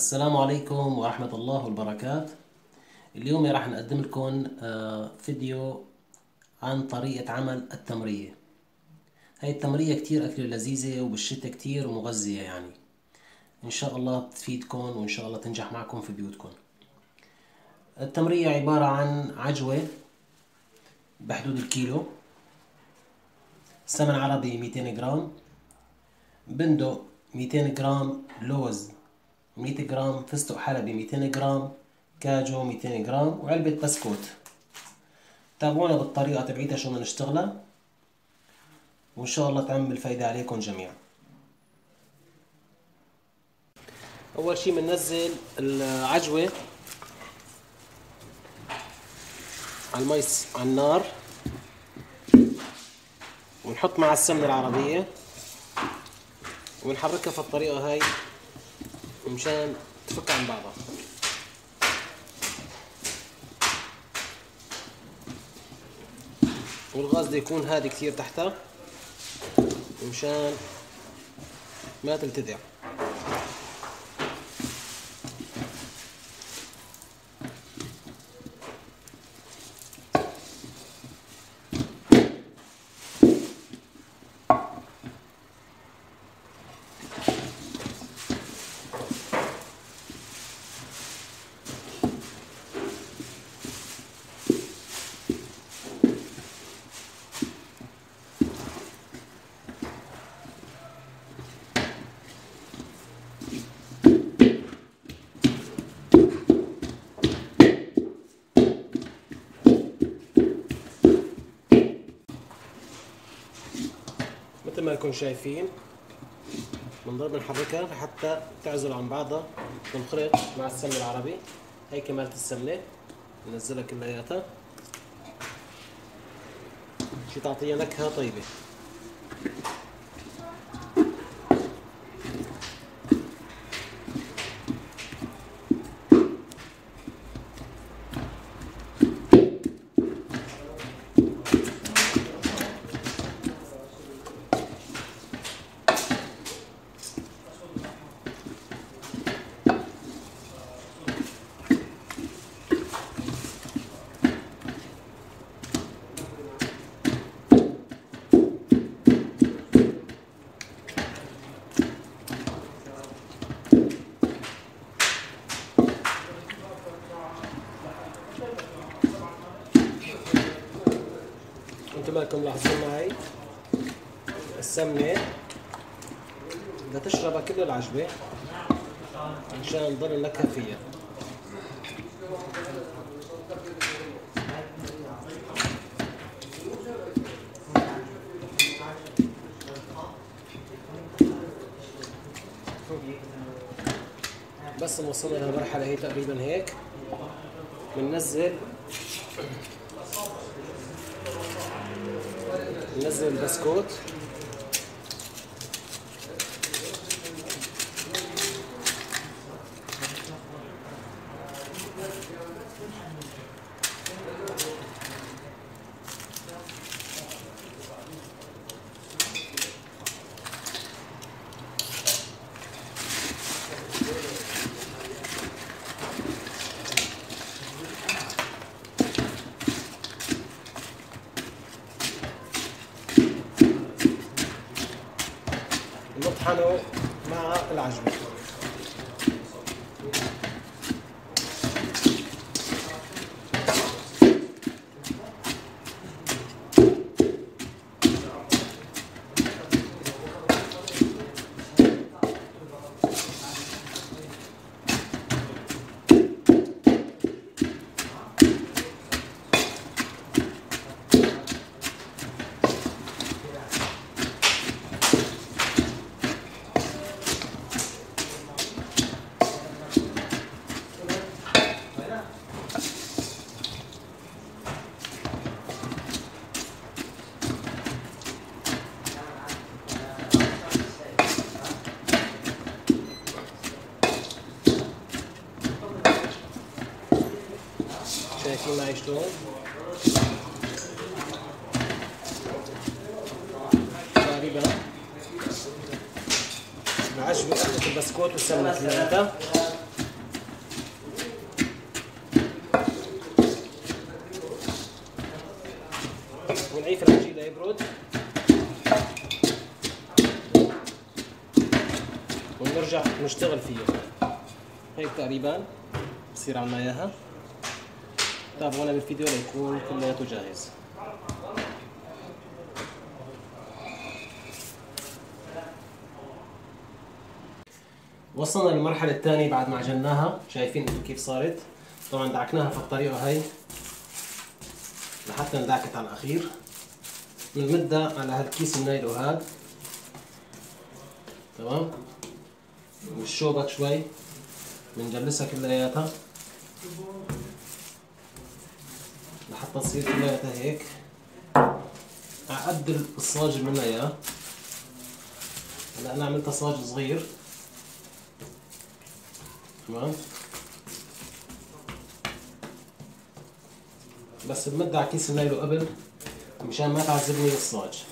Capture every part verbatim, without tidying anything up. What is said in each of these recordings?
السلام عليكم ورحمة الله وبركاته. اليوم راح نقدم لكم آه، فيديو عن طريقة عمل التمرية. هاي التمرية كتير أكلة لذيذة وبالشتاء كتير مغذية، يعني إن شاء الله بتفيدكم وإن شاء الله تنجح معكم في بيوتكم. التمرية عبارة عن عجوة بحدود الكيلو، سمن عربي مئتين جرام، بندق مئتين جرام، لوز مئة جرام، فستق حلبي مئتين جرام، كاجو مئتين جرام، وعلبة بسكوت. تابعونا بالطريقة تبعيتها شو بدنا نشتغلها، وإن شاء الله تعمل فايدة عليكم جميعا. أول شي بننزل العجوة على المي على النار، ونحط مع السمنة العربية ونحركها في الطريقة هاي مشان تفك عن بعضها. والغاز ده يكون هادي كثير تحتها مشان ما تلتدع. مثل ما انكم شايفين بنضل نحركها لحتى تعزل عن بعضها ونخلط مع السمنة العربي. هي كمالة السمنة ننزلها كلياتها شي تعطيها نكهة طيبة. انتم مالكم ملاحظين معي السمنة بدها تشربها كل العجبة مشان تضل النكهة فيها. بس وصلنا للمرحلة هي تقريبا هيك بننزل ننزل البسكوت نطحنه مع العجوة. شايفين معي شلون؟ تقريبا العجوة أخذت البسكوت والسمنة كلياتها ونرجع نشتغل فيها. هيك تقريبا بصير عنا اياها. تابعونا بالفيديو ليكون كلياته جاهز. وصلنا للمرحلة الثانية بعد ما عجناها. شايفين انتم كيف صارت؟ طبعا دعكناها في الطريقة هاي لحتى ندعكت على الأخير. بنمدها على هالكيس النايلو هاد، تمام؟ والشوبك شوي بنجلسها كلياتها لحتى تصير كلياتها هيك على قد الصاج اللي بدنا اياه. هلا انا عملتها صاج صغير، تمام؟ بس بمد على كيس النايلو قبل مشان ما تعذبني الصاج.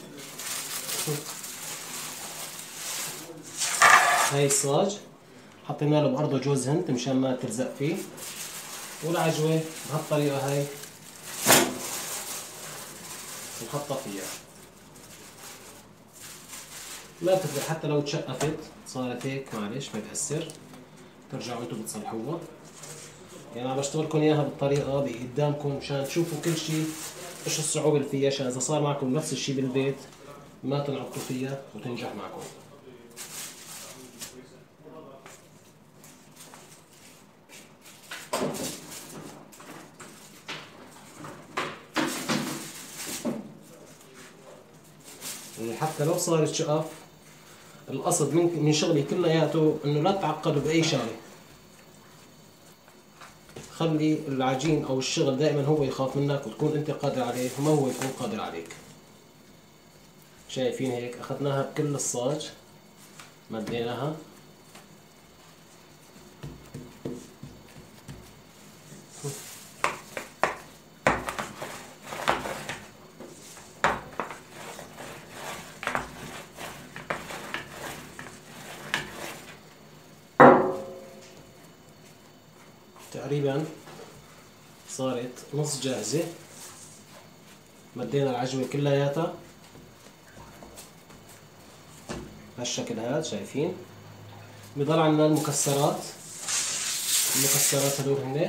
هاي الصاج حطينا له بأرضه جوز هند مشان ما تلزق فيه، والعجوة بهالطريقة هاي نحطها فيها. ما بتفرق حتى لو تشقفت صارت هيك، معلش ما بيأثر، ترجعوا انتوا بتصلحوها. يعني انا بشتغلكم اياها بالطريقة بقدامكم مشان تشوفوا كل شيء ايش الصعوبة اللي فيها، عشان اذا صار معكم نفس الشيء بالبيت ما تنعطوا فيها وتنجح معكم. يعني حتى لو صارت شقف، القصد من من شغلي كلياته انه لا تعقدوا باي شغله. خلي العجين او الشغل دائما هو يخاف منك وتكون انت قادر عليه وما هو يكون قادر عليك. شايفين هيك اخذناها بكل الصاج، مديناها تقريبا صارت نص جاهزة. مدينا العجوة كلياتها هالشكل هذا، شايفين؟ بضل عندنا المكسرات. المكسرات هدول هن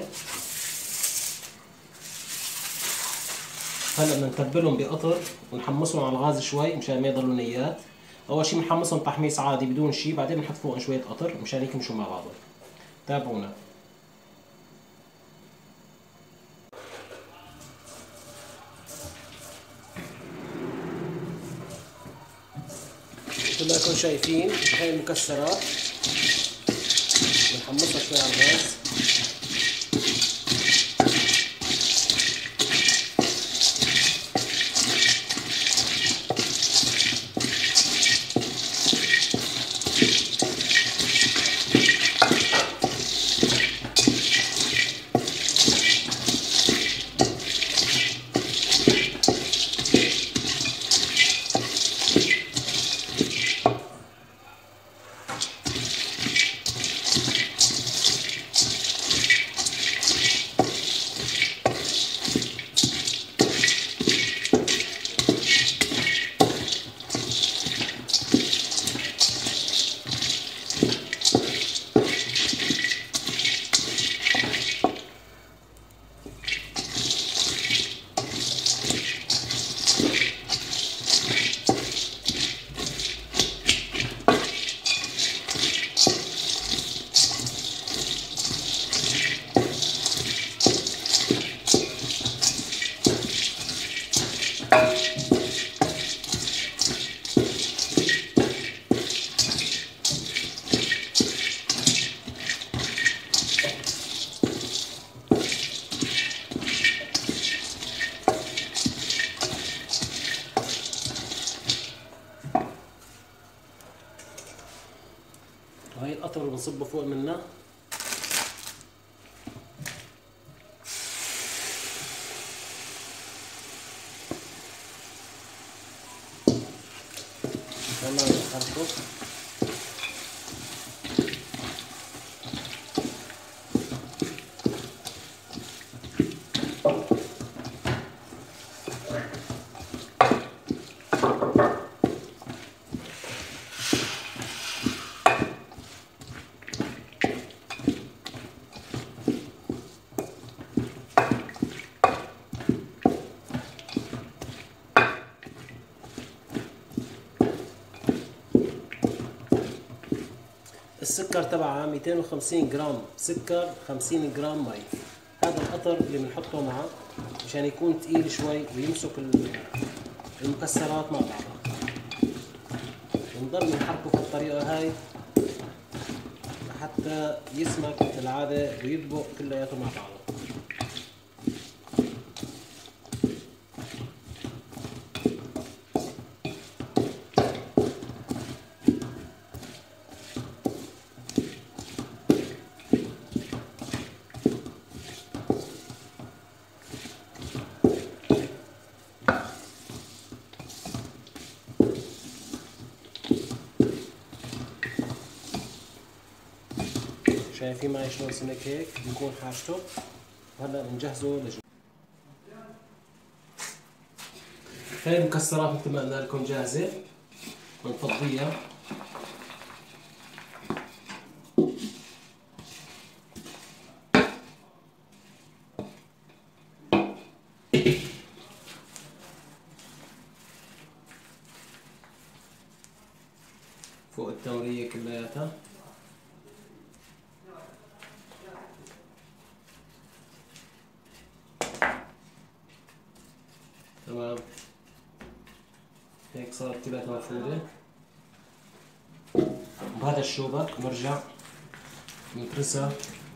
هلا بدنا نتبلهم بقطر ونحمصهم على الغاز شوي مشان ما يضلوا نيات. اول شي بنحمصهم تحميص عادي بدون شي، بعدين بنحط فوقهم شوية قطر مشان هيك يمشوا مع بعضهم. تابعونا. مثل ما انتم شايفين هاي المكسرات بنحمصها شوي على الغاز. وهي القطر اللي بنصبه فوق منها. كمان نحركه. السكر تبعها مئتين وخمسين جرام سكر، خمسين جرام مي. هذا القطر اللي بنحطه معه مشان يكون تقيل شوي ويمسك المكسرات مع بعضها. بنضل نحركه في الطريقة هاي لحتى يسمك بالعادة ويطبق كلياته مع بعضه. شايفين معي شلون سمك هيك بيكون حاجته. وهلا بنجهزه لجوا. هاي المكسرات مثل ما قلنا لكم جاهزة، بنفضيها. فوق التمرية كلياتها. تمام، هيك صارت كلها مفرودة. بهذا الشوبك برجع نترسها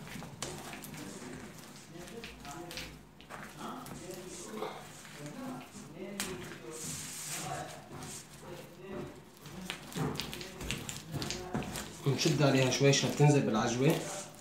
ونشد عليها شوي عشان تنزل بالعجوة.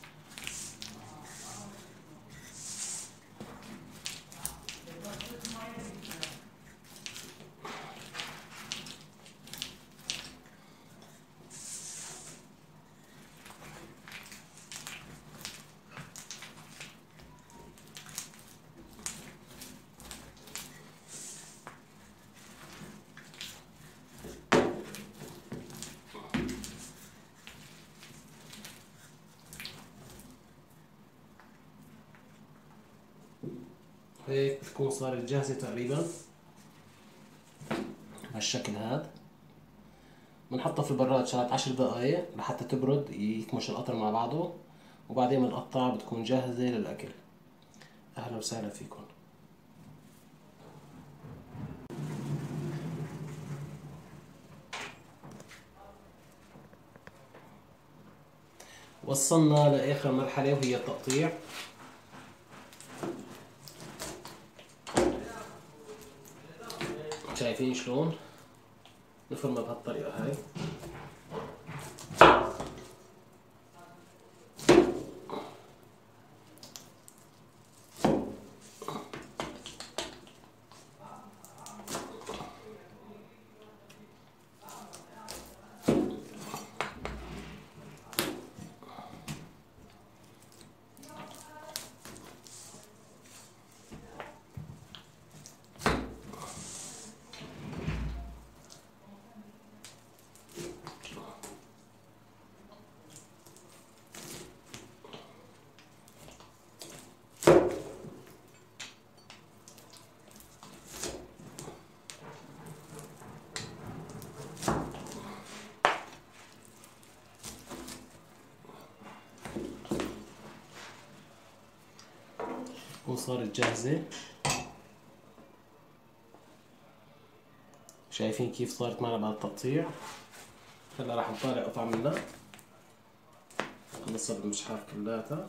هيك تكون صارت جاهزة تقريبا بهالشكل هذا. بنحطها في البراد شغلة عشر دقايق لحتى تبرد يكمش القطر مع بعضه، وبعدين بنقطعها بتكون جاهزة للأكل. أهلا وسهلا فيكم. وصلنا لآخر مرحلة وهي التقطيع. شايفين شلون؟ نفرمها بهالطريقة هاي. وصارت جاهزة. شايفين كيف صارت معنا بعد التقطيع. هلا راح نطالع قطع منها، خلصها بالمشحاف كلاتها.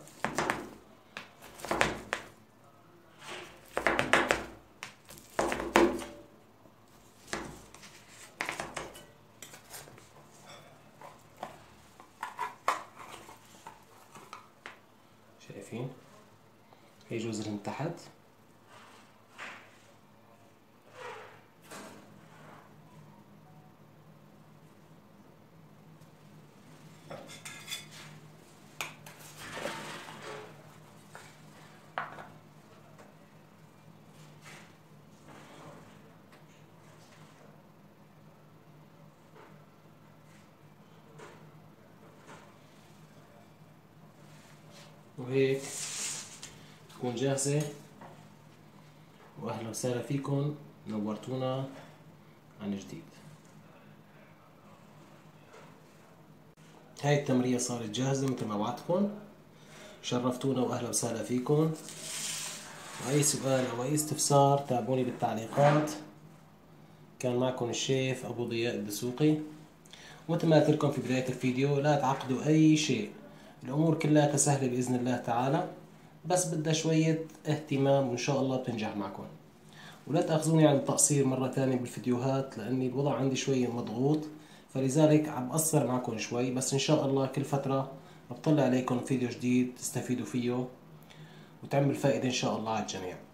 شايفين هي جزر من تحت. وهيك تكون جاهزة. وأهلا وسهلا فيكم، نورتونا عن جديد. هاي التمرية صارت جاهزة مثل ما وعدتكم. شرفتونا وأهلا وسهلا فيكم. وأي سؤال أو أي استفسار تابعوني بالتعليقات. كان معكم الشيف أبو ضياء الدسوقي. ومثل ما قلت لكم في بداية الفيديو، لا تعقدوا أي شيء، الأمور كلها سهلة بإذن الله تعالى، بس بدها شوية اهتمام وإن شاء الله بتنجح معكم. ولا تأخذوني عن التقصير مرة ثانية بالفيديوهات، لأني الوضع عندي شوية مضغوط، فلذلك عم أقصر معكم شوي، بس إن شاء الله كل فترة بطلع عليكم فيديو جديد تستفيدوا فيه وتعمل فائدة إن شاء الله على الجميع.